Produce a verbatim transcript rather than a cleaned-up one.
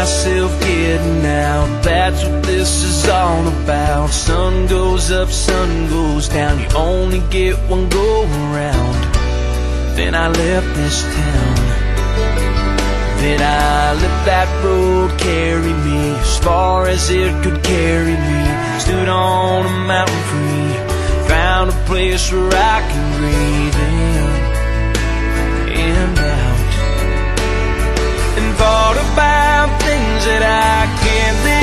myself getting out. That's what this is all about. Sun goes up, sun goes down. You only get one go around. Then I left this town. Then I let that road carry me as far as it could carry me. Stood on a mountain free, found a place where I can breathe in and out, and thought about things that I can't live